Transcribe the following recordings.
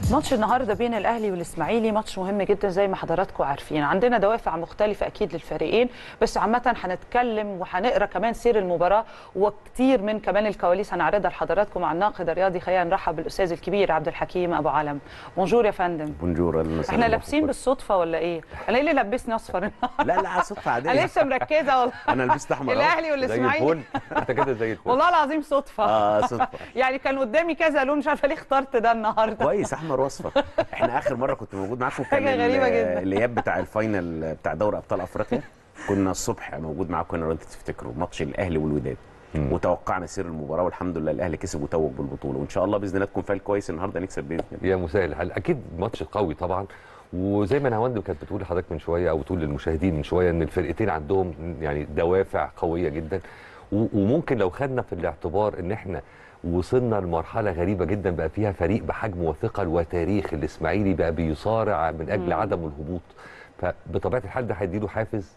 ماتش النهارده بين الاهلي والاسماعيلي ماتش مهم جدا زي ما حضراتكم عارفين. عندنا دوافع مختلفه اكيد للفريقين، بس عامه هنتكلم وهنقرا كمان سير المباراه وكتير من كمان الكواليس هنعرضها لحضراتكم مع الناقد الرياضي. خلينا نرحب بالاستاذ الكبير عبد الحكيم ابو علم. بونجور يا فندم. بونجور. احنا لابسين بالصدفه ولا ايه؟ انا ايه اللي لبسني اصفر النهارده؟ لا صدفه عاديه. انا لسه مركزه والله. انا لبست احمر. الاهلي والاسماعيلي انت كده زي الفل. والله العظيم صدفه. صدفه. يعني كان قدامي كذا لون، مش عارفه ليه اخترت ده النهارده. كويس، احمر واصفر. احنا اخر مره كنت موجود معاكم كان حاجة غريبة جدا. الاياب بتاع الفاينل بتاع دوري ابطال افريقيا. كنا الصبح موجود معاكم انا، لو انتوا تفتكروا ماتش الاهلي والوداد. وتوقعنا سير المباراه والحمد لله الاهلي كسب وتوج بالبطوله، وان شاء الله باذن الله تكون فايل كويس النهارده نكسب باذن الله. يا مسهل الحال، اكيد ماتش قوي طبعا. وزي ما نهاوند كانت بتقول لحضرتك من شويه او بتقول للمشاهدين من شويه ان الفرقتين عندهم يعني دوافع قويه جدا. وممكن لو خدنا في الاعتبار ان احنا وصلنا لمرحله غريبه جدا بقى فيها فريق بحجم وثقل وتاريخ. الاسماعيلي بقى بيصارع من اجل عدم الهبوط، فبطبيعه الحال ده هيديله حافز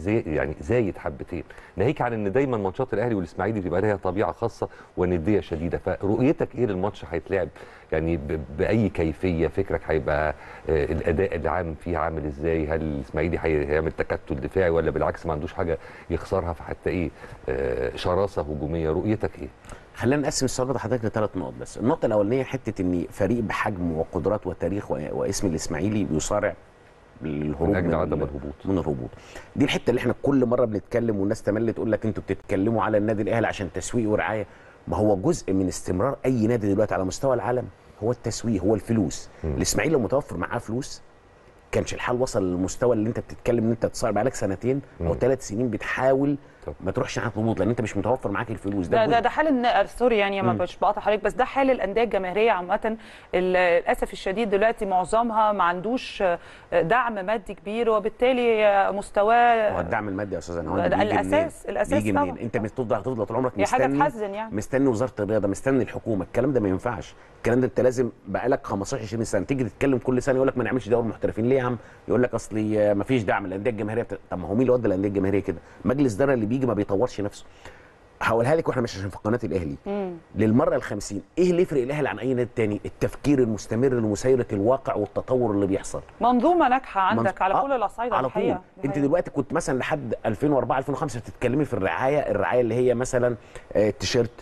زايد حبتين، ناهيك عن ان دايما ماتشات الاهلي والاسماعيلي بيبقى لها طبيعه خاصه ونديه شديده. فرؤيتك ايه للماتش هيتلعب يعني باي كيفيه؟ فكرك هيبقى الاداء العام فيه عامل ازاي؟ هل الاسماعيلي هيعمل تكتل دفاعي ولا بالعكس ما عندوش حاجه يخسرها فحتى ايه شراسه هجوميه؟ رؤيتك ايه؟ خلينا نقسم السؤال ده حضرتك لثلاث نقط بس. النقطه الاولانيه حته ان فريق بحجم وقدرات وتاريخ واسم الاسماعيلي بيصارع للهروب من اجل عدم الهبوط. من الهبوط دي الحته اللي احنا كل مره بنتكلم والناس تملي تقول لك انتوا بتتكلموا على النادي الاهلي عشان تسويق ورعايه. ما هو جزء من استمرار اي نادي دلوقتي على مستوى العالم هو التسويق، هو الفلوس. الاسماعيلي لو متوفر معاه فلوس كانش الحال وصل للمستوى اللي انت بتتكلم ان انت تصارع بقالك سنتين او 3 سنين بتحاول ما تروحش ناحيه الهبوط لان انت مش متوفر معاك الفلوس. ده حال سوري يعني ما مش بقاطع حضرتك، بس ده حال الانديه الجماهيريه عامه. للاسف الشديد دلوقتي معظمها ما عندوش دعم مادي كبير، وبالتالي مستواه هو الدعم المادي يا استاذ نهاوند الاساس بيجي طبعا. منين؟ انت هتفضل طول عمرك مستني حاجه تحزن يعني، مستني وزاره الرياضه، مستني الحكومه. الكلام ده ما ينفعش. الكلام ده انت لازم بقالك 15 20 سنه تيجي تتكلم كل سنه يقول لك ما نعملش دوري محترفين. ليه يا عم؟ يقول لك اصلي ما فيش دعم الانديه الجماهيريه. طب ما هو مين اللي ودى الانديه الجماهيريه كده؟ مجلس اداره اللي بيجي ما بيطورش نفسه. هقولها لك واحنا مش عشان في قناه الاهلي للمره ال50 ايه اللي يفرق الاهلي عن اي نادي تاني؟ التفكير المستمر لمسايره الواقع والتطور اللي بيحصل. منظومه ناجحه عندك على كل الاصعده على طول. انت دلوقتي كنت مثلا لحد 2004 2005 بتتكلمي في الرعايه اللي هي مثلا التيشيرت.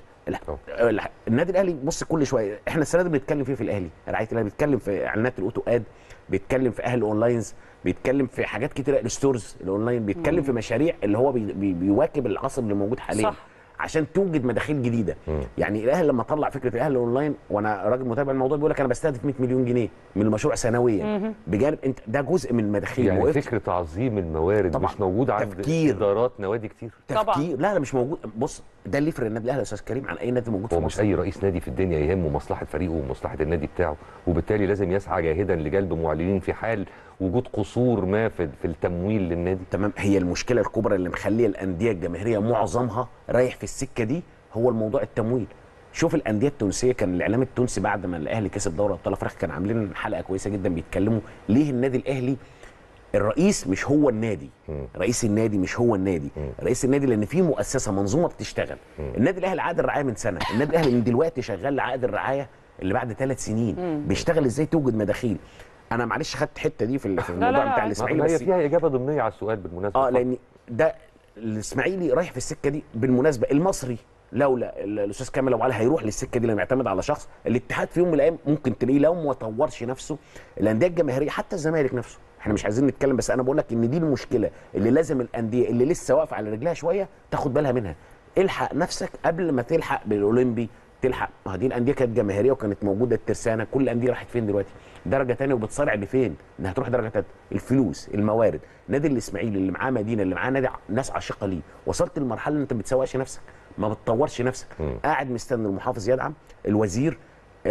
النادي الاهلي بص كل شويه احنا السنه دي بنتكلم فيه في الاهلي رعايه الاهلي، بيتكلم في اعلانات الاوتو اد، بيتكلم في اهل اونلاينز، بيتكلم في حاجات كتيره الستورز الاونلاين، بيتكلم في مشاريع اللي هو بيواكب العصر اللي موجود حاليا. صح. عشان توجد مداخيل جديده. يعني الاهلي لما طلع فكره الاهلي اونلاين، وانا راجل متابع الموضوع، بيقول لك انا بستهدف 100 مليون جنيه من المشروع سنويا. بجانب انت ده جزء من المداخيل. يعني فكره تعظيم الموارد طبعا. مش موجود عند ادارات نوادي كتير. تفكير لا مش موجود. بص ده اللي يفرق النادي الاهلي يا استاذ كريم عن اي نادي موجود في مصر. مش اي رئيس نادي في الدنيا يهمه مصلحه فريقه ومصلحه النادي بتاعه، وبالتالي لازم يسعى جاهدا لجلب معلنين في حال وجود قصور ما في التمويل للنادي. تمام. هي المشكله الكبرى اللي مخليه الانديه الجماهيريه معظمها رايح في السكه دي هو الموضوع التمويل. شوف الانديه التونسيه، كان الاعلام التونسي بعد ما الاهلي كسب دوري ابطال افريقيا كان عاملين حلقه كويسه جدا بيتكلموا ليه النادي الاهلي الرئيس مش هو النادي. رئيس النادي مش هو النادي. رئيس النادي لان في مؤسسه منظومه بتشتغل. النادي الاهلي عقد الرعايه من سنه، النادي الاهلي من دلوقتي شغال لعقد الرعايه اللي بعد 3 سنين. بيشتغل ازاي توجد مداخيل. انا معلش خدت حته دي في الموضوع بتاع الاسماعيلي، بس هي فيها اجابه ضمنيه على السؤال بالمناسبه. لان ده الاسماعيلي رايح في السكه دي. بالمناسبه المصري لولا الاستاذ كامل ابو علي هيروح للسكه دي لما يعتمد على شخص. الاتحاد في يوم من الايام ممكن تلاقيه لو ما طورش نفسه. الانديه الجماهيريه حتى الزمالك نفسه، احنا مش عايزين نتكلم بس انا بقول لك ان دي المشكله اللي لازم الانديه اللي لسه واقفه على رجلها شويه تاخد بالها منها. الحق نفسك قبل ما تلحق بالاولمبي تلحق. ما دي الانديه كانت جماهيريه وكانت موجوده الترسانه، كل الانديه راحت فين دلوقتي؟ درجه ثانيه وبتصارع لفين؟ انها تروح درجه ثالثه. الفلوس، الموارد، نادي الاسماعيلي اللي معاه مدينه اللي معاه نادي ناس عاشقه ليه، وصلت لمرحله ان انت ما بتسوقش نفسك، ما بتطورش نفسك، قاعد مستني المحافظ يدعم، الوزير،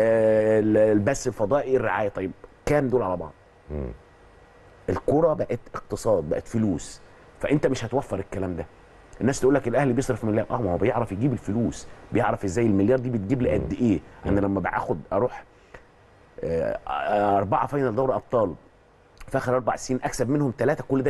البث الفضائي، الرعايه. طيب كام دول على بعض؟ الكره بقت اقتصاد، بقت فلوس، فانت مش هتوفر الكلام ده. الناس تقول لك الاهلي بيصرف مليار، ما هو بيعرف يجيب الفلوس، بيعرف ازاي المليار دي بتجيب لي قد ايه. انا لما اروح 4 فاينل دوري ابطال في اخر 4 سنين اكسب منهم 3، كل ده بيتحول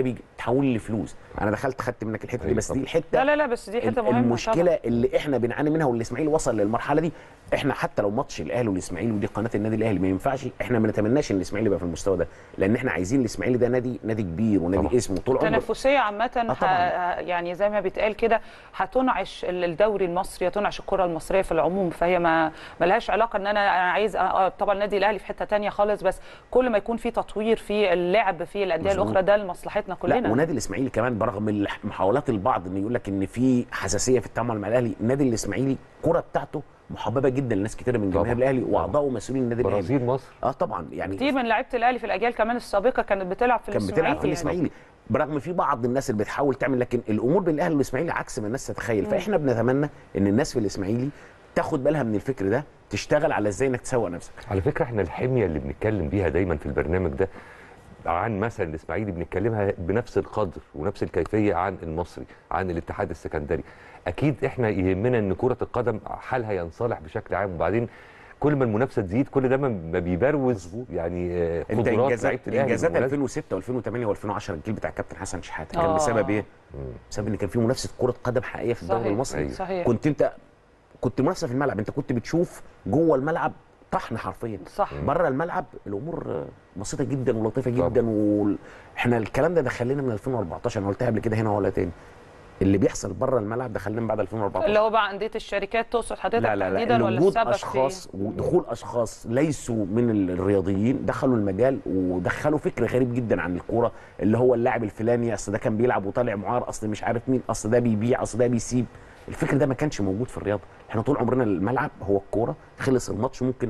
حول لي فلوس. انا دخلت خدت منك الحته دي، بس دي الحته لا بس دي حته مهمه. المشكله طبعا اللي احنا بنعاني منها، والاسماعيلي وصل للمرحله دي. احنا حتى لو ماتش الاهلي والاسماعيلي ودي قناه النادي الاهلي ما ينفعش، احنا ما نتمناش ان الاسماعيلي يبقى في المستوى ده، لان احنا عايزين الاسماعيلي ده نادي كبير ونادي اسمه طول عمره. التنافسيه عامه يعني زي ما بيتقال كده هتنعش الدوري المصري، هتنعش الكره المصريه في العموم، فهي ما لهاش علاقه ان انا عايز طبعا النادي الاهلي في حته ثانيه خالص، بس كل ما يكون في تطوير في اللعب في الانديه الاخرى ده لمصلحتنا كلنا. لا ونادي الاسماعيلي كمان برغم محاولات البعض ان يقول لك ان في حساسيه في التعامل مع الاهلي، النادي الاسماعيلي الكره بتاعته محببه جدا لناس كتير من جماهير الاهلي واعضاء ومسؤولين النادي الاهلي. برازيل مصر طبعا يعني كتير من لعيبه الاهلي في الاجيال كمان السابقه كانت بتلعب في الاسماعيلي يعني. برغم في بعض الناس اللي بتحاول تعمل، لكن الامور بين الاهلي والاسماعيلي عكس ما الناس تتخيل. فاحنا بنتمنى ان الناس في الاسماعيلي تاخد بالها من الفكر ده، تشتغل على ازاي انك تسوق نفسك. على فكره احنا الحميه اللي بنتكلم بيها دايما في البرنامج ده عن مثلا الاسماعيلي بنتكلمها بنفس القدر ونفس الكيفيه عن المصري، عن الاتحاد السكندري. اكيد احنا يهمنا ان كره القدم حالها ينصلح بشكل عام، وبعدين كل ما المنافسه تزيد كل ده ما بيبروز يعني قدرات لعيبه الاهلي. انجازات 2006 و2008 و2010 الجيل بتاع الكابتن حسن شحاته كان بسبب ايه؟ بسبب ان كان في منافسه كره قدم حقيقيه في الدوري المصري. صحيح. كنت منافسه في الملعب، انت كنت بتشوف جوه الملعب طحن حرفيا. صح. بره الملعب الامور بسيطه جدا ولطيفه جدا. احنا الكلام ده دخلنا من 2014، انا قلتها قبل كده هنا ولا تاني. اللي بيحصل بره الملعب دخلنا من بعد 2014 اللي هو بقى انديه الشركات تقصد حضرتك تحديدا، ولا وجود السبب اشخاص ودخول اشخاص ليسوا من الرياضيين دخلوا المجال ودخلوا فكر غريب جدا عن الكوره، اللي هو اللاعب الفلاني اصل ده كان بيلعب وطالع معار، اصل مش عارف مين، اصل ده بيبيع، اصل ده بيسيب. الفكر ده ما كانش موجود في الرياضه. احنا طول عمرنا الملعب هو الكوره، خلص الماتش ممكن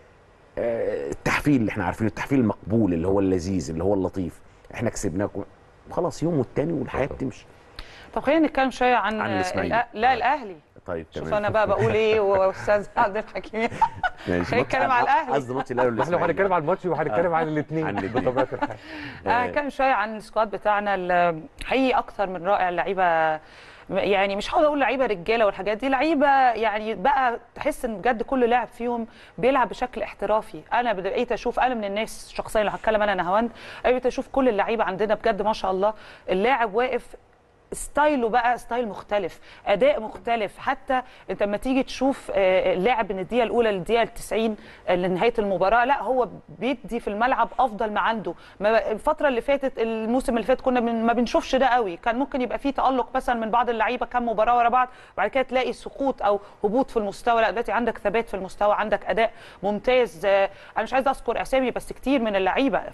التحفيل اللي احنا عارفينه، التحفيل المقبول اللي هو اللذيذ اللي هو اللطيف، احنا كسبناكم خلاص يوم والتاني والحياه بتمشي. طب خلينا نتكلم شويه عن الاسماعيلي. لا الاهلي. طيب تمام. شوف انا بقى بقول ايه واستاذ عبد الحكيم هنتكلم على الاهلي. قصدي ماتش الاهلي احنا هنتكلم على الماتش وهنتكلم عن الاثنين بطبيعه الحال. هنتكلم شويه عن السكواد بتاعنا حقيقي اكثر من رائع. اللعيبه يعني مش هقدر اقول لعيبه رجاله والحاجات دي، لعيبه يعني بقى تحس ان بجد كل لاعب فيهم بيلعب بشكل احترافي. انا بقيت اشوف، انا من الناس شخصيا اللي هتكلم انا نهاوند، بقيت اشوف كل اللعيبه عندنا بجد ما شاء الله اللاعب واقف ستايله بقى ستايل مختلف، اداء مختلف. حتى انت لما تيجي تشوف لاعب من الدقيقه الاولى للدقيقه 90 لنهايه المباراه، لا هو بيدي في الملعب افضل ما عنده. الفتره اللي فاتت، الموسم اللي فات كنا ما بنشوفش ده قوي، كان ممكن يبقى فيه تالق مثلا من بعض اللعيبه كام مباراه ورا بعض، وبعد كده تلاقي سقوط او هبوط في المستوى. لا دلوقتي عندك ثبات في المستوى، عندك اداء ممتاز. انا مش عايزه اذكر اسامي بس كتير من اللعيبه،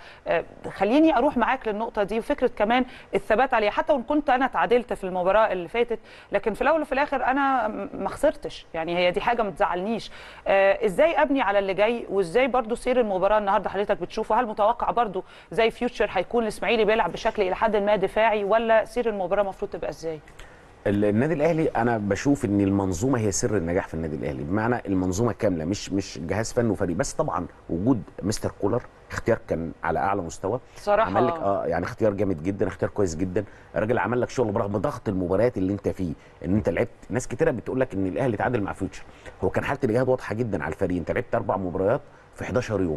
فخليني اروح معاك للنقطه دي، وفكره كمان الثبات عليها. حتى وان كنت انا تعادلت في المباراه اللي فاتت، لكن في الاول وفي الاخر انا ما خسرتش، يعني هي دي حاجه ما تزعلنيش. ازاي ابني على اللي جاي، وازاي برضو سير المباراه النهارده حضرتك بتشوفه؟ هل متوقع برضو زي فيوتشر هيكون الاسماعيلي بيلعب بشكل الى حد ما دفاعي، ولا سير المباراه المفروض تبقى ازاي؟ النادي الاهلي انا بشوف ان المنظومه هي سر النجاح في النادي الاهلي، بمعنى المنظومه كامله، مش جهاز فني وفريق بس. طبعا وجود مستر كولر اختيار كان على اعلى مستوى صراحه، عمل لك يعني اختيار جامد جدا، اختيار كويس جدا. الراجل عمل لك شغل برغم ضغط المباريات اللي انت فيه، ان انت لعبت. ناس كتيره بتقول لك ان الاهلي تعادل مع فيوتشر، هو كان حاله الاجهاد واضحه جدا على الفريق، انت لعبت 4 مباريات في 11 يوم.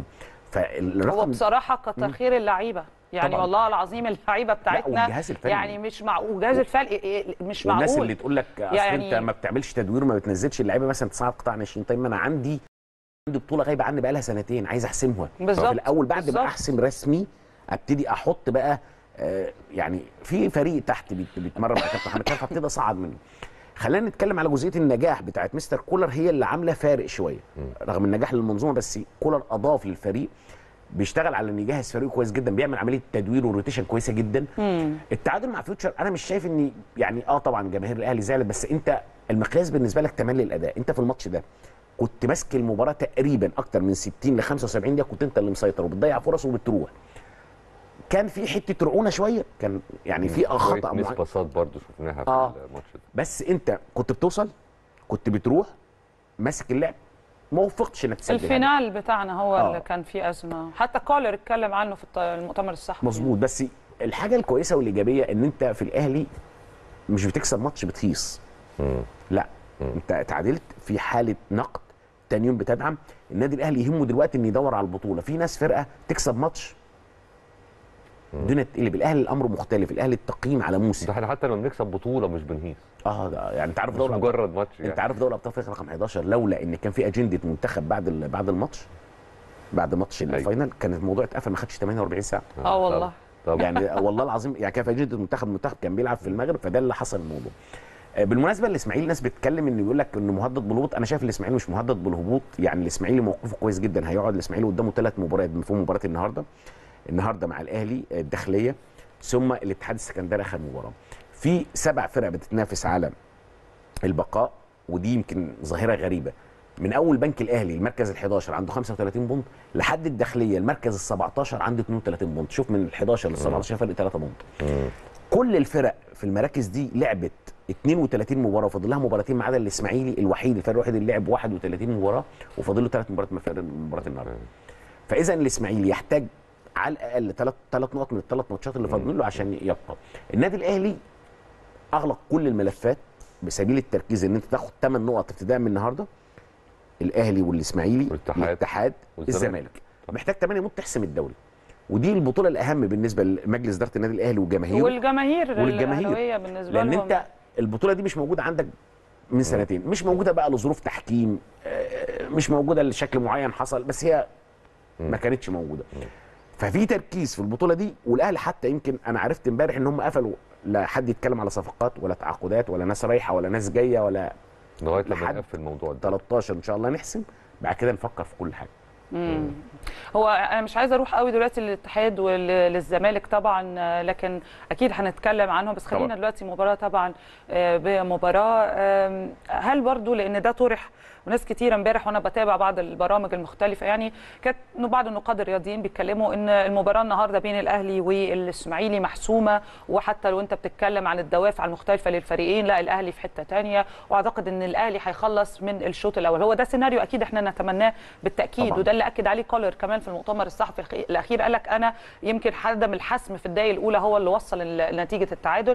هو بصراحه كتر خير اللعيبه، يعني طبعا. والله العظيم اللعيبه بتاعتنا والجهاز الفني يعني مش معقول، والجهاز الفني مش معقول. والناس اللي تقول لك اصل يعني انت ما بتعملش تدوير وما بتنزلش اللعيبه مثلا تصعد قطاع ناشئين. طيب ما انا عندي بطوله غايبه عني بقى لها سنتين عايز احسمها بالظبط. في الاول بعد ما احسم رسمي ابتدي احط بقى يعني في فريق تحت بيتمرن مع كابتن محمد شرف ابتدي اصعد منه. خلينا نتكلم على جزئيه النجاح بتاعت مستر كولر، هي اللي عامله فارق شويه رغم النجاح للمنظومه، بس كولر اضاف للفريق، بيشتغل على ان يجهز فريقه كويس جدا، بيعمل عمليه تدوير وروتيشن كويسه جدا. التعادل مع فيوتشر انا مش شايف اني يعني طبعا جماهير الاهلي زعلت، بس انت المقياس بالنسبه لك تملي الاداء. انت في الماتش ده كنت ماسك المباراه تقريبا اكتر من 60 ل 75 دقيقه، كنت انت اللي مسيطر وبتضيع فرص وبتروح. كان في حته رعونه شويه، كان يعني في خطا معين، باصات برضه شفناها في الماتش ده، بس انت كنت بتوصل، كنت بتروح ماسك اللعب، ما وفقتش انك تسجل. الفينال بتاعنا هو اللي كان فيه ازمه، حتى كولر اتكلم عنه في المؤتمر الصحفي. مظبوط. بس الحاجه الكويسه والايجابيه ان انت في الاهلي مش بتكسب ماتش بتخيص. لا انت تعادلت في حاله نقد، تاني يوم بتدعم. النادي الاهلي يهمه دلوقتي ان يدور على البطوله. في ناس فرقه تكسب ماتش الدنيا تقلب. الاهلي الامر مختلف، الاهلي التقييم على موسم. ده احنا حتى لما بنكسب بطوله مش بنهيص. ده يعني انت عارف مش دوري مجرد ماتش انت عارف دوري ابطال افريقيا رقم 11 لولا ان كان في اجنده منتخب بعد الماتش، بعد ماتش الفاينل كان الموضوع اتقفل، ما خدش 48 ساعه. والله طبعا. يعني والله العظيم، يعني كان في اجنده المنتخب كان بيلعب في المغرب، فده اللي حصل الموضوع. بالمناسبه الاسماعيلي ناس بتتكلم انه يقول لك انه مهدد بالهبوط. انا شايف الاسماعيلي مش مهدد بالهبوط، يعني الاسماعيلي موقفه كويس جدا. هيقعد الاسماعيلي قدامه 3 مباريات بمفهوم مباراه النهارده مع الاهلي، الداخليه، ثم الاتحاد السكندري اخر مباراه. في 7 فرق بتتنافس على البقاء، ودي يمكن ظاهره غريبه. من اول بنك الاهلي المركز ال11 عنده 35 بونت، لحد الداخليه المركز ال17 عنده 32 بونت. شوف من ال11 لل17 فرق 3 بونت. كل الفرق في المراكز دي لعبت 32 مباراه وفاضل لها مباراتين، ما عدا الاسماعيلي الفرق الوحيد اللي لعب 31 مباراه وفاضل له 3 مباريات مباراه النهارده. فاذا الاسماعيلي يحتاج على الاقل 3 نقط من ال3 ماتشات اللي فاضلين له عشان يبقى. النادي الاهلي اغلق كل الملفات بسبيل التركيز ان انت تاخد 8 نقط ابتداء من النهارده. الاهلي والاسماعيلي والاتحاد والزمالك محتاج 8 نقط تحسم الدوري، ودي البطوله الاهم بالنسبه لمجلس اداره النادي الاهلي وجماهيره والجماهير الاهلاويه بالنسبه لهم، لان انت البطوله دي مش موجوده عندك من سنتين، مش موجوده بقى لظروف تحكيم، مش موجوده لشكل معين حصل، بس هي ما كانتش موجوده. ففي تركيز في البطوله دي. والاهلي حتى يمكن انا عرفت امبارح ان هم قفلوا، لا حد يتكلم على صفقات ولا تعاقدات ولا ناس رايحه ولا ناس جايه ولا لغايه لما نقفل الموضوع ده 13 ان شاء الله نحسم، بعد كده نفكر في كل حاجه. هو انا مش عايزه اروح قوي دلوقتي للاتحاد وللزمالك طبعا، لكن اكيد هنتكلم عنهم، بس خلينا دلوقتي مباراه طبعا بمباراه. هل برضو لان ده طرح وناس كتير امبارح وانا بتابع بعض البرامج المختلفه، يعني كانت بعض النقاد الرياضيين بيتكلموا ان المباراه النهارده بين الاهلي والاسماعيلي محسومه، وحتى لو انت بتتكلم عن الدوافع المختلفه للفريقين، لا الاهلي في حته ثانيه، واعتقد ان الاهلي هيخلص من الشوط الاول. هو ده سيناريو اكيد احنا نتمناه بالتاكيد طبعا. وده اللي اكد عليه كولر كمان في المؤتمر الصحفي الاخير، قال لك انا يمكن عدم الحسم في الدقائق الاولى هو اللي وصل لنتيجه التعادل،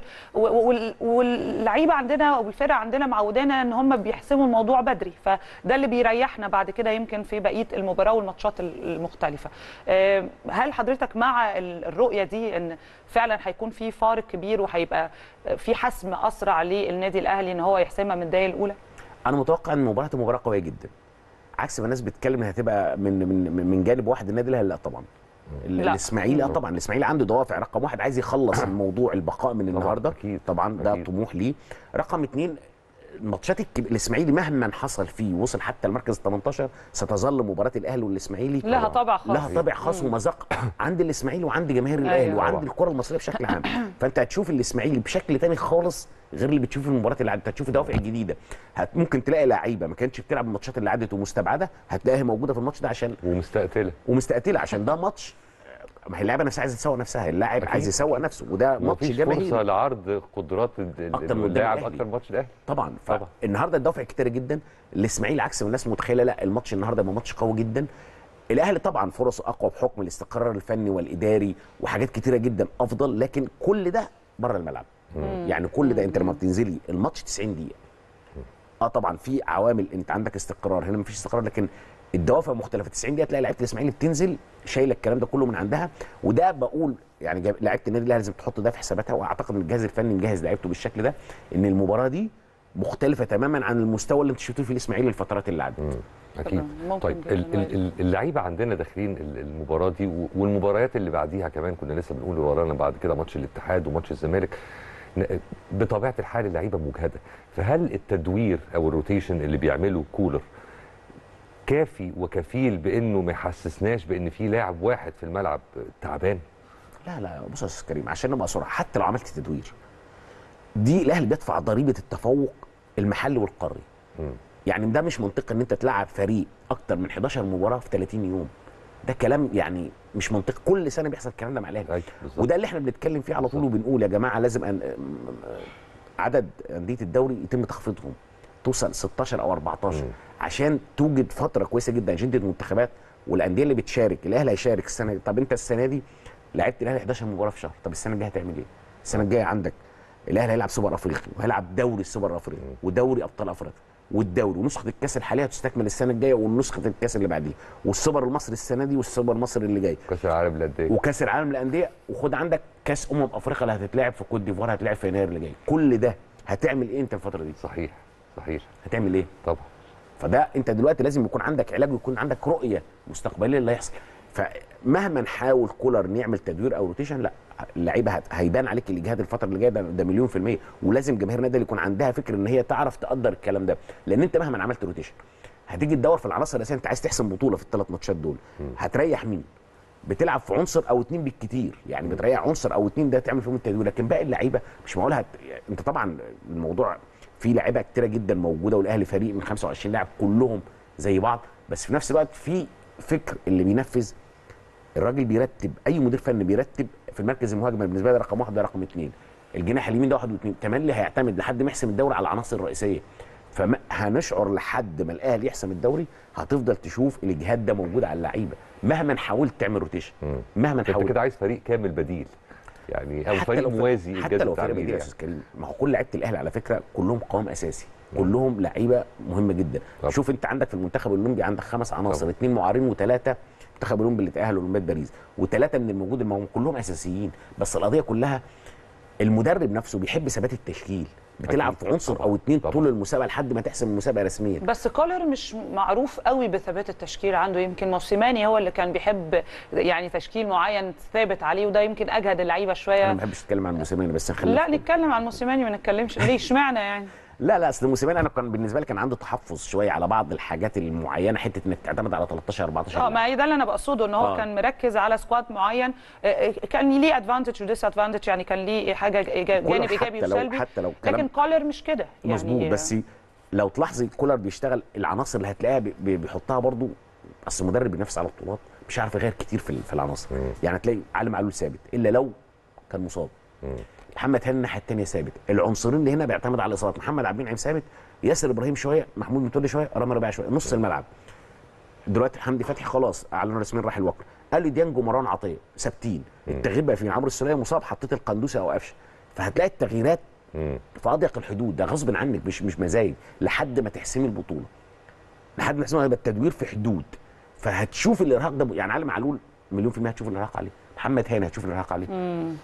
واللعيبه عندنا والفرق عندنا معودانا ان هم بيحسموا الموضوع بدري، فده اللي بيريحنا بعد كده يمكن في بقيه المباراه والماتشات المختلفه. هل حضرتك مع الرؤيه دي ان فعلا هيكون في فارق كبير وهيبقى في حسم اسرع للنادي الاهلي ان هو يحسمها من الدقائق الاولى؟ انا متوقع ان المباراه مباراه قويه جدا، عكس ما الناس بتتكلم انها هتبقى من جانب واحد النادي الاهلي. لا طبعا، الاسماعيلي طبعا الاسماعيلي عنده دوافع. رقم 1 عايز يخلص الموضوع البقاء من النهارده طبعا، ده طموح ليه. رقم 2 ماتشات الاسماعيلي مهما حصل فيه وصل حتى المركز 18 ستظل مباراه الاهلي والاسماعيلي لها طابع خاص، لها طابع خاص ومذاق عند الاسماعيلي وعند جماهير الاهلي وعند الكره المصريه بشكل عام. فانت هتشوف الاسماعيلي بشكل ثاني خالص غير اللي بتشوفه في المباريات اللي عدت. هتشوف دوافع جديده، ممكن تلاقي لعيبه ما كانتش بتلعب الماتشات اللي عدت ومستبعده هتلاقيها موجوده في الماتش ده عشان ومستقتله عشان ده ماتش. ما هي اللعبه نفسها عايزه تسوق نفسها، اللاعب عايز يسوق نفسه، وده ماتش جماهيري فرصه لعرض قدرات اللاعب اكتر ماتش الاهلي طبعا. النهارده الدوافع كتيره جدا. الاسماعيلي عكس ما الناس متخيله، لا الماتش النهارده يبقى ماتش قوي جدا. الاهلي طبعا فرصه اقوى بحكم الاستقرار الفني والاداري وحاجات كتيره جدا افضل، لكن كل ده بره الملعب. يعني كل ده انت لما بتنزلي الماتش 90 دقيقه طبعا في عوامل، انت عندك استقرار، هنا مفيش استقرار، لكن الدوافع مختلفه. 90 دقيقه تلاقي لعيبه الاسماعيلي بتنزل شايله الكلام ده كله من عندها، وده بقول يعني لعيبه النادي الاهلي لازم تحط ده في حساباتها، واعتقد ان الجهاز الفني مجهز لعيبته بالشكل ده، ان المباراه دي مختلفه تماما عن المستوى اللي انت شفتوه في الاسماعيلي الفترات اللي عدت. اكيد. طيب اللعيبه عندنا داخلين المباراه دي والمباريات اللي بعديها كمان، كنا لسه بنقول ورانا بعد كده ماتش الاتحاد وماتش الزمالك، بطبيعه الحال اللعيبه مجهده، فهل التدوير او الروتيشن اللي بيعمله كولر كافي وكفيل بانه ما يحسسناش بان في لاعب واحد في الملعب تعبان؟ لا بص يا استاذ كريم، عشان نبقى صراحه، حتى لو عملت تدوير دي الاهلي بيدفع ضريبه التفوق المحلي والقاري. يعني ده مش منطقي ان انت تلعب فريق اكتر من 11 مباراه في 30 يوم. ده كلام يعني مش منطقي، كل سنه بيحصل الكلام ده مع الاهلي، وده اللي احنا بنتكلم فيه على طول وبنقول يا جماعه لازم عدد انديه الدوري يتم تخفيضهم، توصل 16 او 14 عشان توجد فتره كويسه جدا اجنده المنتخبات والانديه اللي بتشارك. الاهلي هيشارك السنه دي، طب انت السنه دي لعبت الاهلي 11 مباراه في شهر، طب السنه الجايه هتعمل ايه؟ السنه الجايه عندك الاهلي هيلعب سوبر افريقي وهيلعب دوري السوبر الافريقي ودوري ابطال افريقيا والدوري ونسخه الكاس الحاليه هتستكمل السنه الجايه ونسخه الكاس اللي بعديها والسوبر المصري السنه دي والسوبر المصري اللي جاي كاس العالم للانديه وكاس العالم للانديه وخد عندك كاس افريقيا اللي هتتلعب في كوت ديفوار هتتلعب في يناير اللي جاي. كل ده هتعمل ايه انت الفتره دي؟ صحيح هتعمل ايه؟ طبعا. فده انت دلوقتي لازم يكون عندك علاج ويكون عندك رؤيه مستقبليه اللي هيحصل. فمهما نحاول كولر نعمل تدوير او روتيشن، لا اللعيبه هيبان عليك الاجهاد الفتره اللي جايه ده مليون في الميه. ولازم جماهير النادي يكون عندها فكر ان هي تعرف تقدر الكلام ده، لان انت مهما عملت روتيشن هتيجي تدور في العناصر الاساسيه. انت عايز تحسم بطوله في الثلاث ماتشات دول، هتريح مين؟ بتلعب في عنصر او اتنين بالكتير، يعني بتريح عنصر او اتنين ده تعمل فيهم التدوير، لكن باقي اللعيبه مش معقول انت طبعا الموضوع في لعيبه كتيره جدا موجوده، والاهلي فريق من 25 لاعب كلهم زي بعض، بس في نفس الوقت في فكر اللي بينفذ. الراجل بيرتب، اي مدير فني بيرتب في المركز المهاجم بالنسبه لي رقم 1 ده رقم 2، الجناح اليمين ده 1 و2، تملي هيعتمد لحد ما يحسم الدوري على العناصر الرئيسيه. فهنشعر لحد ما الاهلي يحسم الدوري هتفضل تشوف الاجهاد ده موجود على اللعيبه مهما حاولت تعمل روتيشن، مهما حاولت. انت كده عايز فريق كامل بديل يعني، او فريق موازي. حتى لو فريق بديل يا استاذ كريم، ما هو كل لعيبه الاهلي على فكره كلهم قوام اساسي، كلهم لعيبه مهمه جدا. شوف انت عندك في المنتخب الاولمبي عندك 5 عناصر، 2 معارين و3 منتخب الاولمبي اللي تاهلوا لاولمبياد باريس، و3 من الموجود الموجود كلهم اساسيين. بس القضيه كلها المدرب نفسه بيحب ثبات التشكيل، بتلعب في عنصر او 2 طول المسابقه لحد ما تحسم المسابقه رسميا. بس كولر مش معروف قوي بثبات التشكيل عنده، يمكن موسيماني هو اللي كان بيحب يعني تشكيل معين ثابت عليه، وده يمكن اجهد اللعيبه شويه. انا ما بحبش اتكلم عن موسيماني بس نخلي لا نتكلم عن موسيماني، ما نتكلمش ليه اشمعنى يعني. لا اصل موسيماني انا كان بالنسبه لي كان عنده تحفظ شويه على بعض الحاجات المعينه، حته انك تعتمد على 13 14. ما هي ده اللي انا بقصده، ان هو كان مركز على سكواد معين، كان ليه ادفانتج وديس ادفانتج، يعني كان ليه حاجه جانب ايجابي وسلبي. لكن كولر مش كده يعني. مظبوط، بس لو تلاحظي كولر بيشتغل العناصر اللي هتلاقيها بيحطها برضو. اصل المدرب بينافس على البطولات مش عارف يغير كتير في العناصر. يعني تلاقي علي معلول ثابت الا لو كان مصاب، محمد هاني الناحيه الثانيه ثابت، العنصرين اللي هنا بيعتمد على الاصابات، محمد عبد المنعم ثابت، ياسر ابراهيم شويه، محمود متولي شويه، رامي ربيعه شويه، نص الملعب. دلوقتي حمدي فتحي خلاص اعلنوا رسميا راح الوقر، قال لي ديانج ومروان عطيه ثابتين، التغيير بقى في عمرو السوليه مصاب، حطيت القندوسي او قفشه، فهتلاقي التغييرات في اضيق الحدود، ده غصب عنك مش مزايد، لحد ما تحسمي البطوله، لحد ما تحسمي، يبقى التدوير في حدود، فهتشوف الارهاق ده. يعني علي معلول مليون في المية هتشوف الارهاق عليه، محمد هاني هتشوف الارهاق عليه.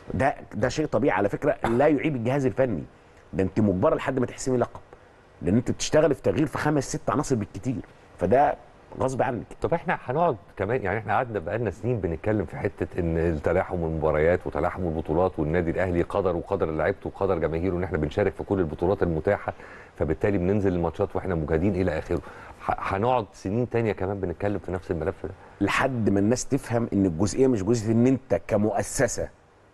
ده شيء طبيعي على فكره، لا يعيب الجهاز الفني، ده انت مجبره لحد ما تحسمي لقب، لان انت بتشتغل في تغيير في 5 6 عناصر بالكتير، فده غصب عنك. طب احنا هنقعد كمان، يعني احنا قعدنا بقالنا سنين بنتكلم في حته ان تلاحم المباريات وتلاحم البطولات، والنادي الاهلي قدر وقدر لعيبته وقدر جماهيره ان احنا بنشارك في كل البطولات المتاحه، فبالتالي بننزل الماتشات واحنا مجهدين الى اخره. هنقعد سنين تانية كمان بنتكلم في نفس الملف ده لحد ما الناس تفهم ان الجزئيه مش جزئيه ان انت كمؤسسه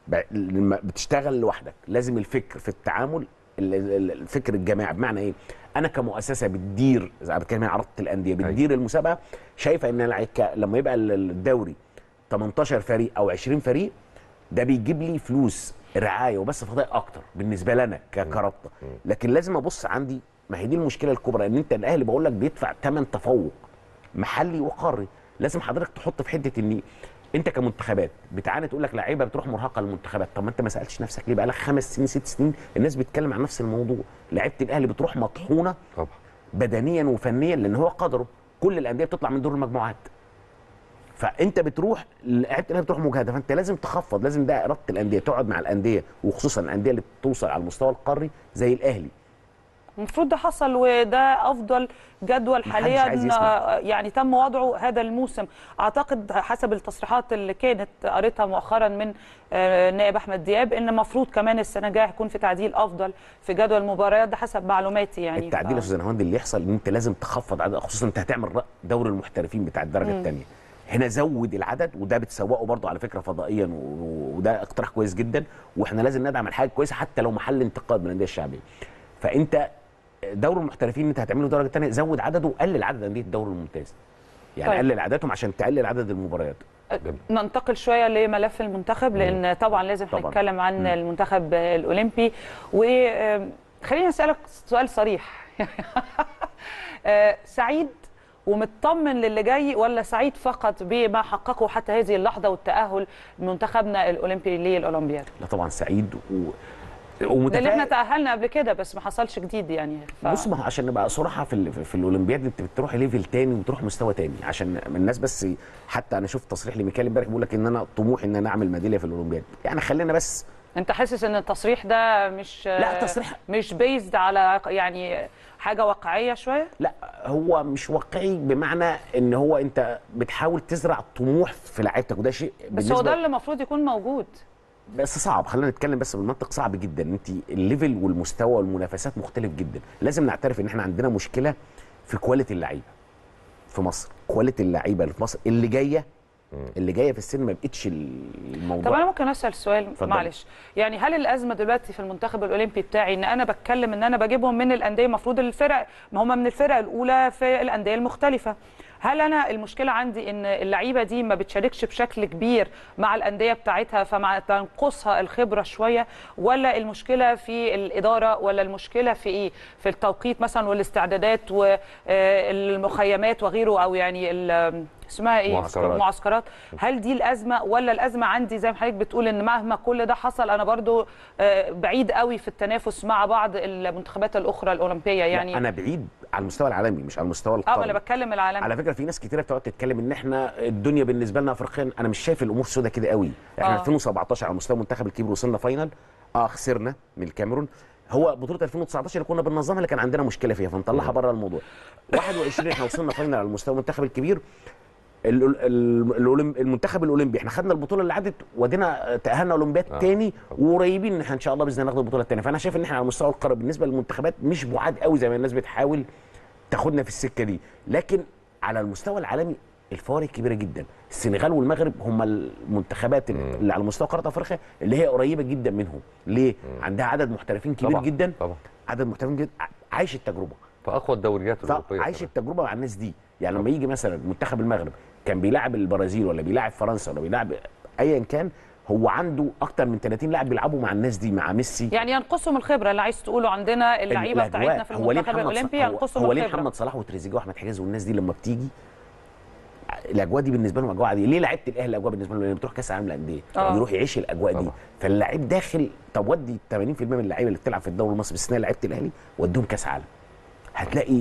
بتشتغل لوحدك، لازم الفكر في التعامل، الفكر الجماعي. بمعنى ايه؟ انا كمؤسسه بتدير، زي ما بتكلم عن عرض الانديه، بتدير المسابقه، شايفه ان لما يبقى الدوري 18 فريق او 20 فريق، ده بيجيب لي فلوس رعايه وبس فضائي اكتر بالنسبه لنا كرابطه. لكن لازم ابص عندي، ما هي دي المشكله الكبرى، ان انت الاهلي بقول لك بيدفع ثمن تفوق محلي وقاري. لازم حضرتك تحط في حته ان انت كمنتخبات بتعاني، تقول لك لعيبه بتروح مرهقه للمنتخبات، طب ما انت ما سالتش نفسك ليه؟ بقى لك 5 سنين 6 سنين الناس بتتكلم عن نفس الموضوع، لعيبه الاهلي بتروح مطحونه طبعا بدنيا وفنيا، لان هو قدره، كل الانديه بتطلع من دور المجموعات، فانت بتروح لعيبه الاهلي بتروح مجهده، فانت لازم تخفض، لازم ده اراده الانديه، تقعد مع الانديه وخصوصا الانديه اللي بتوصل على المستوى القاري زي الاهلي. المفروض ده حصل، وده افضل جدول حاليا يعني تم وضعه هذا الموسم. اعتقد حسب التصريحات اللي كانت قريتها مؤخرا من النائب احمد دياب، ان المفروض كمان السنه الجايه هيكون في تعديل افضل في جدول المباريات، ده حسب معلوماتي يعني. التعديل يا استاذ نهاوند اللي يحصل ان انت لازم تخفض عدد، خصوصا انت هتعمل دوري المحترفين بتاع الدرجه الثانيه، هنا زود العدد، وده بتسوقه برضه على فكره فضائيا، وده اقتراح كويس جدا، واحنا لازم ندعم الحاجه كويسه حتى لو محل انتقاد من الانديه الشعبيه. فانت دوري المحترفين انت هتعمله درجه ثانيه، زود عدده وقلل عدد انديه الدوري الممتاز، يعني طيب. قلل عددهم عشان تقلل عدد المباريات. ننتقل شويه لملف المنتخب، لان طبعا لازم نتكلم عن المنتخب الاولمبي، وخليني اسالك سؤال صريح سعيد ومطمن للي جاي، ولا سعيد فقط بما حققه حتى هذه اللحظه والتاهل منتخبنا الاولمبي للاولمبياد؟ لا طبعا سعيد، ده اللي احنا تاهلنا قبل كده بس ما حصلش جديد يعني بص، ما هو عشان نبقى صراحه في الاولمبياد انت بتروح ليفل تاني وتروح مستوى تاني، عشان الناس بس. حتى انا شفت تصريح لميكال امبارح بيقول لك ان انا طموحي ان انا اعمل ميداليه في الاولمبياد، يعني خلينا بس. انت حاسس ان التصريح ده مش لا تصريح مش بيزد على يعني حاجه واقعيه شويه؟ لا هو مش واقعي، بمعنى ان هو انت بتحاول تزرع طموح في لعيبتك، وده شيء بس هو ده اللي المفروض يكون موجود. بس صعب، خلينا نتكلم بس بالمنطق، صعب جدا. انت الليفل والمستوى والمنافسات مختلف جدا. لازم نعترف ان احنا عندنا مشكله في كواليتي اللعيبه في مصر. كواليتي اللعيبه اللي في مصر اللي جايه في السن ما بقتش الموضوع. طب انا ممكن اسال سؤال؟ فضل. معلش، يعني هل الازمه دلوقتي في المنتخب الاولمبي بتاعي ان انا بتكلم ان انا بجيبهم من الانديه، المفروض الفرق ما هم من الفرق الاولى في الانديه المختلفه، هل انا المشكله عندي ان اللعيبه دي ما بتشاركش بشكل كبير مع الانديه بتاعتها فمع تنقصها الخبره شويه، ولا المشكله في الاداره، ولا المشكله في ايه؟ في التوقيت مثلا والاستعدادات والمخيمات وغيره، او يعني اسمها ايه؟ معسكرات. هل دي الازمه، ولا الازمه عندي زي ما حضرتك بتقول ان مهما كل ده حصل انا برضو بعيد قوي في التنافس مع بعض المنتخبات الاخرى الاولمبيه؟ يعني انا بعيد على المستوى العالمي مش على المستوى القاري. انا بتكلم العالمي. على فكره في ناس كتيره بتقعد تتكلم ان احنا الدنيا بالنسبه لنا افريقيا، انا مش شايف الامور سودة كده قوي. احنا 2017 على مستوى المنتخب الكبير وصلنا فاينل، خسرنا من الكاميرون. هو بطوله 2019 اللي كنا بننظمها اللي كان عندنا مشكله فيها فنطلعها بره الموضوع. 21 احنا وصلنا فاينل على مستوى المنتخب الكبير. المنتخب الاولمبي احنا خدنا البطوله اللي عدت ودينا تاهلنا اولمبياد تاني، وقريبين ان احنا ان شاء الله باذن الله ناخد البطوله الثانيه. فانا شايف ان احنا على المستوى القاري بالنسبه للمنتخبات مش بعاد قوي زي ما الناس بتحاول تاخدنا في السكه دي، لكن على المستوى العالمي الفوارق كبيره جدا. السنغال والمغرب هم المنتخبات اللي على مستوى قاره افريقيا اللي هي قريبه جدا منهم. ليه؟ عندها عدد محترفين كبير جدا. طبعا عدد محترفين جدا، عايش التجربه في اقوى الدوريات الاوروبيه، عايش التجربه مع الناس دي. يعني لما يجي مثلا منتخب المغرب كان بيلاعب البرازيل ولا بيلاعب فرنسا ولا بيلاعب ايا كان، هو عنده اكتر من 30 لاعب بيلعبوا مع الناس دي، مع ميسي. يعني ينقصهم الخبره اللي عايز تقوله عندنا اللعيبه بتاعتنا في المنتخب الاولمبي، ينقصهم الخبره. هو ليه محمد صلاح وتريزيجيه واحمد حجازي والناس دي لما بتيجي الاجواء دي بالنسبه لهم اجواء عاديه؟ ليه لعيبه الاهلي الاجواء بالنسبه لهم بتروح كاس العالم للانديه يروح يعيش الاجواء دي؟ فاللعيب داخل. طب ودي 80% من اللعيبه اللي بتلعب في الدوري المصري باستثناء لعيبه الاهلي وديهم كاس عالم، هتلاقي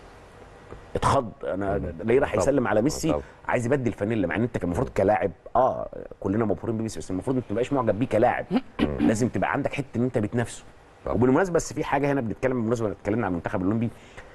اتخض. انا ليه راح يسلم على ميسي عايز يبدل فانيلا، مع ان انت كان المفروض كلاعب كلنا مبهورين بميسي، بس المفروض انت ما تبقاش معجب بيه كلاعب. لازم تبقى عندك حته ان انت بتنافسه. وبالمناسبه بس في حاجه هنا بنتكلم، بالمناسبه اتكلمنا عن المنتخب الاولمبي،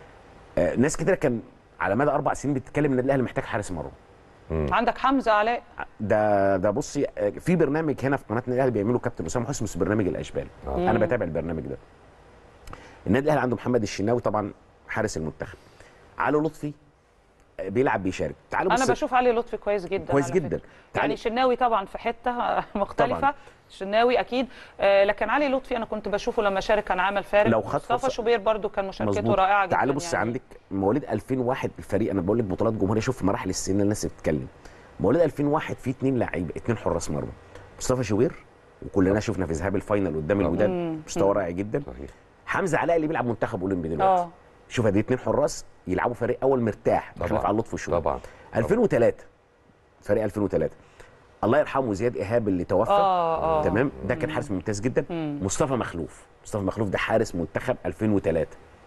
ناس كتير كان على مدى 4 سنين بتتكلم ان الاهلي محتاج حارس مرمى. عندك حمزه علاء. ده بصي في برنامج هنا في قناه الاهلي بيعملوا كابتن اسامه حسني اسمه برنامج الاشبال. انا بتابع البرنامج ده. النادي الاهلي عنده محمد الشناوي طبعا حارس المنتخب، علي لطفي بيلعب بيشارك. تعالوا انا بشوف علي لطفي كويس جدا، كويس جدا. يعني شناوي طبعا في حته مختلفه طبعاً. شناوي اكيد، لكن علي لطفي انا كنت بشوفه لما شارك كان عمل فارق. لو خد مصطفى شوبير برده كان مشاركته رائعه جدا. تعالى بص يعني. عندك مواليد 2001 الفريق، انا بقول لك بطولات جمهوريه، شوف مراحل السن الناس بتتكلم. مواليد 2001 في 2 لعيبه، 2 حراس مرمى، مصطفى شوبير وكلنا شفنا في ذهاب الفاينل قدام الوداد مستوى رائع جدا. صحيح. حمزه علاء اللي بيلعب منتخب اولمبي دلوقتي. شوف ادي 2 حراس يلعبوا فريق اول مرتاح بخلاف على لطفي وشوبير. طبعا 2003 فريق 2003 الله يرحمه زياد ايهاب اللي توفى. تمام، ده كان حارس ممتاز جدا. مصطفى مخلوف ده حارس منتخب 2003.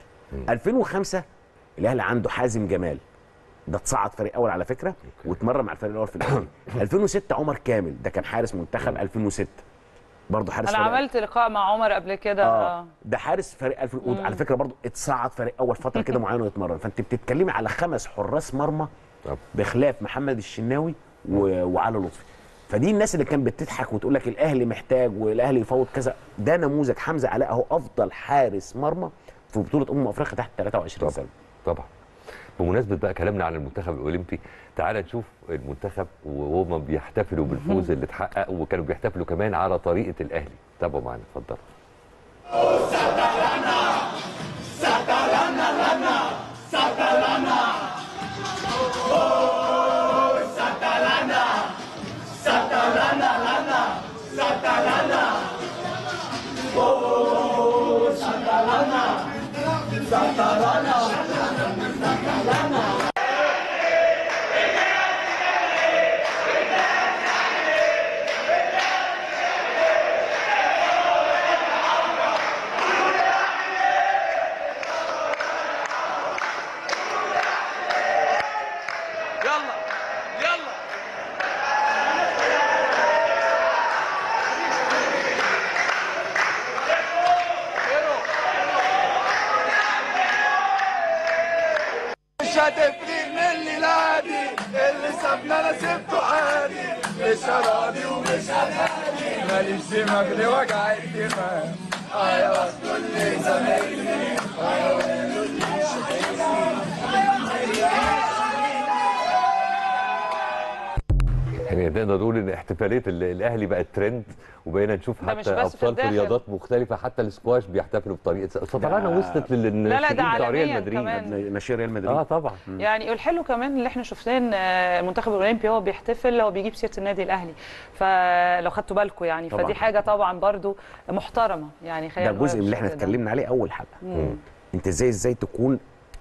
2005 الاهلي عنده حازم جمال، ده اتصعد فريق اول على فكره واتمرن مع الفريق الاول في الاهلي. 2006 عمر كامل ده كان حارس منتخب 2006 برضه حارس. انا عملت لقاء مع عمر قبل كده. ده حارس فريق 2000 على فكره برضه اتصعد فريق اول فتره كده معينه ويتمرن. فانت بتتكلمي على 5 حراس مرمى بخلاف محمد الشناوي وعلي لطفي. فدي الناس اللي كانت بتضحك وتقول لك الاهلي محتاج والاهلي يفوض كذا، ده نموذج. حمزه علاء اهو افضل حارس مرمى في بطوله افريقيا تحت 23 سنه. طبعا. بمناسبه بقى كلامنا عن المنتخب الاولمبي، تعال نشوف المنتخب وهم بيحتفلوا بالفوز اللي اتحقق، وكانوا بيحتفلوا كمان على طريقه الاهلي. تابعوا معانا اتفضلوا. ومش هراضي ومش هتهدي، ماليش دماغ لوجع الدماغ. يا كل زمايلي ويقولوا لي يعني نقدر نقول ان احتفاليه الاهلي بقت ترند، وبقينا نشوف ده مش حتى بس في ابطال في الداخل. رياضات مختلفه، حتى السكواش بيحتفلوا بطريقه. طبعا وصلت لا، للناشئين ده بتوع ريال عالمياً مدريد. كمان. ناشئ ريال مدريد. طبعا. يعني والحلو كمان اللي احنا شفناه المنتخب الاولمبي هو بيحتفل، هو بيجيب سيره النادي الاهلي، فلو خدتوا بالكم يعني طبعاً. فدي حاجه طبعا برضو محترمه يعني. ده خلينا جزء من اللي احنا بالشكل ده. اتكلمنا عليه اول حلقه. انت ازاي تكون،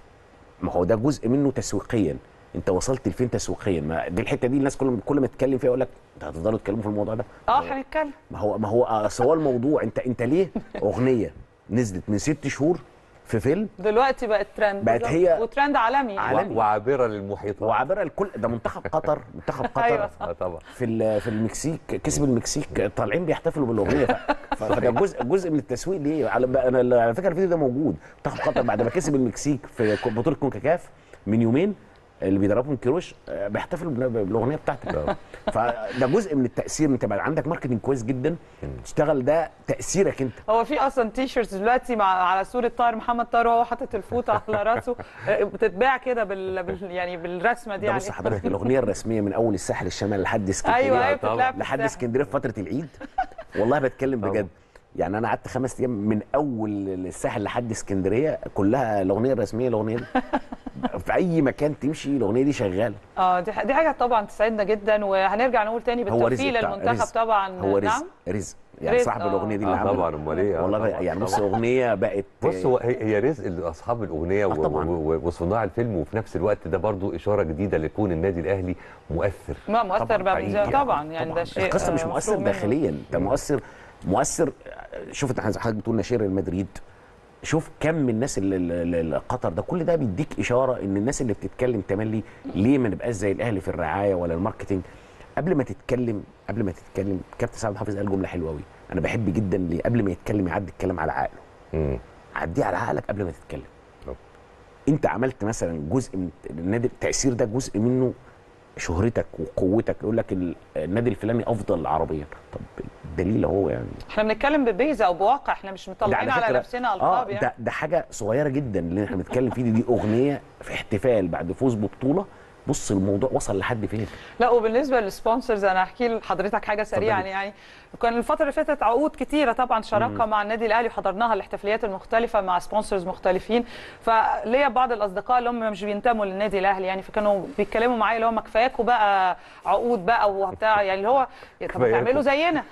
ما هو ده جزء منه تسويقيا. انت وصلت لفين تسويقيا؟ ما دي الحته دي الناس كل ما تتكلم فيها يقول لك انت هتفضلوا تتكلموا في الموضوع ده. هنتكلم. ما هو اصل هو الموضوع، انت ليه اغنيه نزلت من 6 شهور في فيلم دلوقتي بقت ترند، بقت هي وترند عالمي يعني. عالمي. وعابره للمحيطات. وعابره الكل. ده منتخب قطر أيوة صح. طبعا. في المكسيك كسب المكسيك، طالعين بيحتفلوا بالاغنيه. فده جزء من التسويق. ليه؟ على فكره الفيديو ده موجود. منتخب قطر بعد ما كسب المكسيك في بطوله كونكاكاف من يومين اللي بيدربهم كيروش بيحتفلوا بالاغنيه بتاعتك. فده جزء من التاثير. انت بقى عندك ماركتنج كويس جدا، تشتغل ده تاثيرك انت. هو في اصلا تي شيرتس دلوقتي على صوره طاهر محمد طاهر وهو حاطط الفوطه على راسه بتتباع كده يعني بالرسمه دي ده عليه. بص حضرتك، الاغنيه الرسميه من اول الساحل الشمالي لحد اسكندريه. ايوه بتتلعب لحد في اسكندريه في فتره العيد. والله بتكلم بجد. يعني انا قعدت 5 ايام من اول الساحل لحد اسكندريه كلها الاغنيه الرسميه. الاغنيه دي في اي مكان تمشي الاغنيه دي شغاله. دي حاجه طبعا تسعدنا جدا، وهنرجع نقول تاني بالتوفيق للمنتخب طبعا. هو رزق. نعم رزق يعني رزق. صاحب الاغنيه دي اللي عملها. طبعا. امال ايه؟ والله يعني بص اغنيه بقت. بص هي رزق لاصحاب الاغنيه وصناع الفيلم، وفي نفس الوقت ده برضو اشاره جديده لكون النادي الاهلي مؤثر. ما مؤثر بقى طبعا يعني ده شيء. القصه مش مؤثر داخليا، ده مؤثر. شوف انت حضرتك بتقول ناشئ ريال مدريد، شوف كم من الناس اللي قطر ده، كل ده بيديك اشاره ان الناس اللي بتتكلم تملي ليه ما نبقاش زي الاهلي في الرعايه ولا الماركتنج. قبل ما تتكلم كابتن سعد حافظ قال جمله حلوه قوي. انا بحب جدا اللي قبل ما يتكلم يعدي الكلام على عقله. عديه على عقلك قبل ما تتكلم. انت عملت مثلا جزء من النادي، التاثير ده جزء منه شهرتك وقوتك. يقول لك النادي الفلاني افضل عربيا، طب الدليل اهو. يعني احنا بنتكلم ببيزه او بواقع، احنا مش مطلعين على نفسنا القاب يعني. ده حاجه صغيره جدا اللي احنا بنتكلم فيه. دي اغنيه في احتفال بعد فوز ببطوله. بص الموضوع وصل لحد فين. لا وبالنسبه للسبونسرز انا هحكي لحضرتك حاجه سريعه يعني كان الفتره اللي فاتت عقود كتيره طبعا شراكه مع النادي الاهلي وحضرناها الاحتفاليات المختلفه مع سبونسرز مختلفين. فليا بعض الاصدقاء اللي هم مش بينتموا للنادي الاهلي يعني، فكانوا بيتكلموا معايا اللي هو ما كفاياكوا بقى عقود بقى وبتاع يعني اللي هو طب تعملوا زينا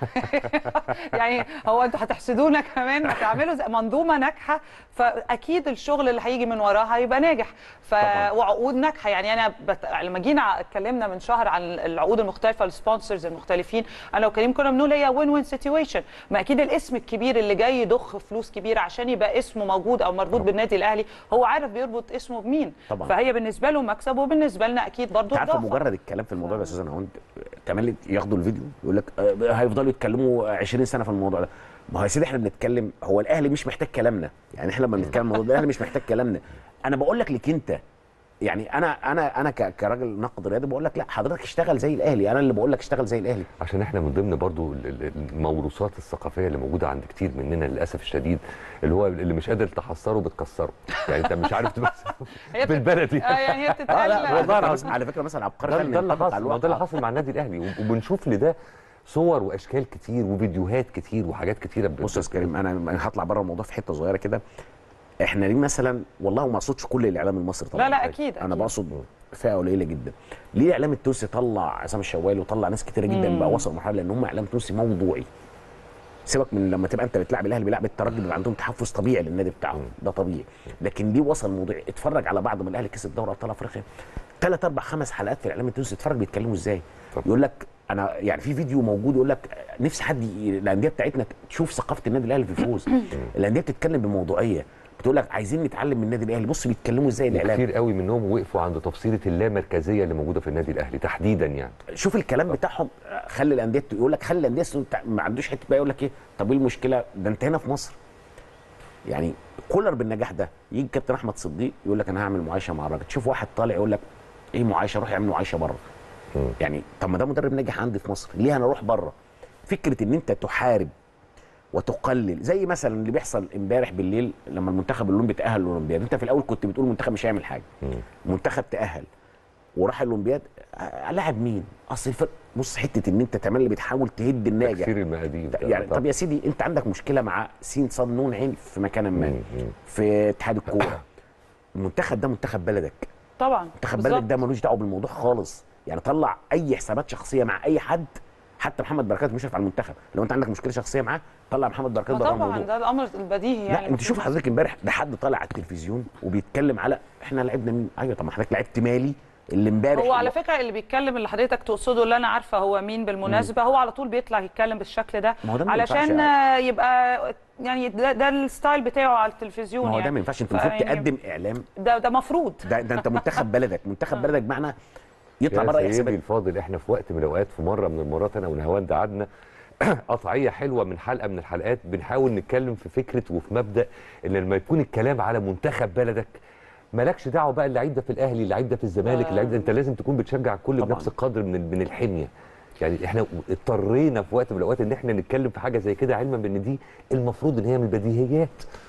يعني هو انتوا هتحسدونا كمان؟ ما تعملوا منظومه ناجحه فاكيد الشغل اللي هيجي من وراها هيبقى ناجح. وعقود ناجحه يعني. انا لما جينا اتكلمنا من شهر عن العقود المختلفه للسبونسرز المختلفين، انا وكريم كنا بنقول هي وين وين سيتويشن. ما اكيد الاسم الكبير اللي جاي يضخ فلوس كبيره عشان يبقى اسمه موجود او مربوط بالنادي الاهلي هو عارف بيربط اسمه بمين طبعا. فهي بالنسبه له مكسب وبالنسبه لنا اكيد برضه اضافه. مجرد الكلام في الموضوع ده يا استاذ نهاوند تملي ياخدوا الفيديو يقول لك هيفضلوا يتكلموا 20 سنه في الموضوع ده. ما هو يا سيدي احنا بنتكلم، هو الاهلي مش محتاج كلامنا يعني. احنا لما بنتكلم الموضوع ده الاهلي مش محتاج كلامنا. انا بقول لك انت يعني انا كراجل ناقد رياضي بقول لك لا حضرتك اشتغل زي الاهلي. انا اللي بقول لك اشتغل زي الاهلي عشان احنا من ضمن برضو الموروثات الثقافيه اللي موجوده عند كتير مننا للاسف الشديد، اللي هو اللي مش قادر تحصره بتكسره. يعني انت مش عارف بالبلدي يعني هي بتتقال. على فكره مثلا عبقري ده اللي حصل مع النادي الاهلي، وبنشوف لده صور واشكال كتير وفيديوهات كتير وحاجات كتيره. بص يا كريم انا هطلع بره الموضوع في حته صغيره كده. احنا ليه مثلا، والله ما اقصدش كل الاعلام المصري طبعا، لا اكيد انا بقصد فئه قليله جدا. ليه الاعلام التونسي طلع عصام الشوالي وطلع ناس كتيره جدا بقى وصلوا مرحله لان هم اعلام تونسي موضوعي. سيبك من لما تبقى انت بتلعب الاهلي بيلعب الترجي بيبقى عندهم تحفظ طبيعي للنادي بتاعهم، ده طبيعي. لكن ليه وصل موضوعي؟ اتفرج على بعض من الاهلي كسب دوري ابطال افريقيا 3 4 5 حلقات في الاعلام التونسي، اتفرج بيتكلموا ازاي. يقول لك انا يعني في فيديو موجود يقول لك نفسي حد الانديه بتاعتنا تشوف ثقافه النادي الاهلي في الفوز. الانديه بتتكلم بموضوعيه، بتقول لك عايزين نتعلم من النادي الاهلي. بص بيتكلموا ازاي الاعلام. كتير قوي منهم وقفوا عند تفصيله اللامركزيه اللي موجوده في النادي الاهلي تحديدا يعني. شوف الكلام بتاعهم. خلي الانديه يقول لك، خلي الانديه ما عندوش حته بقى يقول لك ايه طب ايه المشكله؟ ده انت هنا في مصر يعني كولر بالنجاح ده. يجي كابتن احمد صديق يقول لك انا هعمل معايشه مع الراجل. تشوف واحد طالع يقول لك ايه معايشه؟ روح يعمل معايشه بره. يعني طب ما ده مدرب ناجح عندي في مصر، ليه انا اروح بره؟ فكره ان انت تحارب وتقلل، زي مثلا اللي بيحصل امبارح بالليل لما المنتخب الاولمبي تاهل للاولمبياد. انت في الاول كنت بتقول المنتخب مش هيعمل حاجه، المنتخب تاهل وراح الاولمبياد، لاعب مين؟ اصل الفرق، بص حته ان انت تعمل اللي بتحاول تهد الناجح، تكسير المقادير يعني طب يا سيدي انت عندك مشكله مع سين صاد نون عين في مكان ما في اتحاد الكوره، المنتخب ده منتخب بلدك، طبعا منتخب بلدك ده ملوش دعوه بالموضوع خالص. يعني طلع اي حسابات شخصيه مع اي حد، حتى محمد بركات مشرف على المنتخب، لو انت عندك مشكله شخصيه معاه طلع محمد بركات بره الموضوع. طبعا ده الامر البديهي يعني. لا انت شوف حضرتك امبارح ده حد طالع على التلفزيون وبيتكلم على احنا لعبنا مين؟ ايوه طب ما حضرتك لعبت مالي اللي امبارح. هو على فكره اللي بيتكلم اللي حضرتك تقصده اللي انا عارفه هو مين بالمناسبه، هو على طول بيطلع يتكلم بالشكل ده علشان يبقى يعني ده الستايل بتاعه على التلفزيون. ما هو يعني ده ما ينفعش، انت المفروض تقدم اعلام، ده مفروض ده انت منتخب بلدك، منتخب بلدك بمعنى يطلع بره يحسب الفاضل. احنا في وقت من الاوقات، في مره من المرات انا ونهاوند قعدنا قطعيه حلوه من حلقه من الحلقات بنحاول نتكلم في فكره وفي مبدا ان لما يكون الكلام على منتخب بلدك مالكش دعوه بقى اللعيب ده في الاهلي، اللعيب ده في الزمالك، اللعيب ده، انت لازم تكون بتشجع الكل بنفس القدر من الحميه. يعني احنا اضطرينا في وقت من الاوقات ان احنا نتكلم في حاجه زي كده، علما بان دي المفروض ان هي من البديهيات.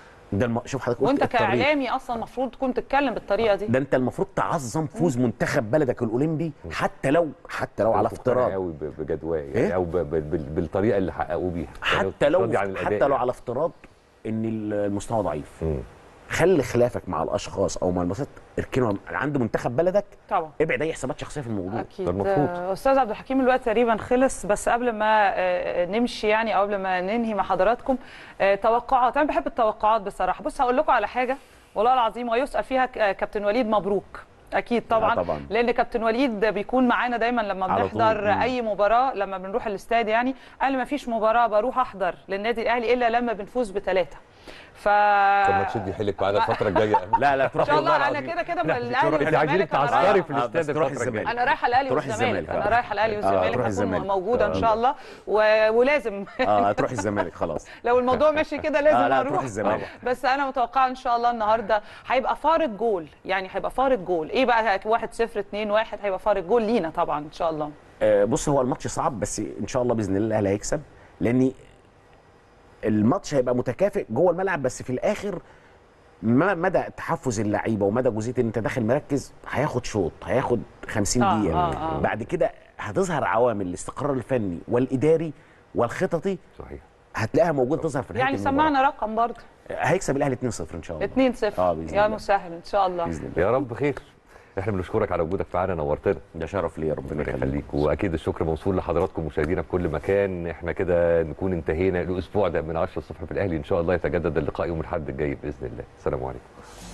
ده شوف حضرتك وانت كاعلامي اصلا المفروض تكون تتكلم بالطريقه دي. ده انت المفروض تعظم فوز منتخب بلدك الاولمبي، حتى لو على افتراض قوي بجدواه يعني او بالطريقه اللي حققوا بيها، حتى لو على افتراض ان المستوى ضعيف. خلي خلافك مع الاشخاص او مع المؤسسات، اركنوا عند منتخب بلدك طبعا، ابعد اي حسابات شخصيه في الموضوع. اكيد. استاذ عبد الحكيم الوقت تقريبا خلص، بس قبل ما نمشي يعني او قبل ما ننهي مع حضراتكم توقعات. انا بحب التوقعات بصراحه. بص هقول لكم على حاجه والله العظيم ويسال فيها كابتن وليد مبروك. اكيد طبعا لان كابتن وليد بيكون معانا دايما لما بنحضر اي مباراه، لما بنروح الاستاد يعني قال ما فيش مباراه بروح احضر للنادي الاهلي الا لما بنفوز ب3. طب ما تشدي حيلك معانا الفتره الجايه. لا تروح ان شاء الله. انا كده الاهلي والزمالك تعسكري في الاستاد الفتره الجايه. انا رايحه الاهلي والزمالك، انا رايحه الاهلي والزمالك هكون موجوده ان شاء الله ولازم تروح الزمالك خلاص. لو الموضوع ماشي كده لازم اروح الزمالك. بس انا متوقعه ان شاء الله النهارده هيبقى فارق جول، يعني هيبقى فارق جول. ايه بقى 1-0 2-1 هيبقى فارق جول لينا طبعا ان شاء الله. بص هو الماتش صعب بس ان شاء الله باذن الله الاهلي هيكسب، لان الماتش هيبقى متكافئ جوه الملعب، بس في الاخر مدى تحفز اللعيبه ومدى جزئيه ان انت داخل مركز هياخد شوط، هياخد 50 دقيقه. بعد كده هتظهر عوامل الاستقرار الفني والاداري والخططي. صحيح. هتلاقيها موجوده تظهر في نهايه يعني سمعنا رقم برضه. هيكسب الاهلي 2-0 ان شاء الله. 2-0 يا مسهل ان شاء الله. يا رب خير. احنا بنشكرك على وجودك معانا، نورتنا. ده شرف ليا، ربنا يخليك. واكيد الشكر موصول لحضراتكم مشاهدينا في كل مكان. احنا كده نكون انتهينا الاسبوع ده من 10 الصبح في الاهلي. ان شاء الله يتجدد اللقاء يوم الاحد الجاي باذن الله. السلام عليكم.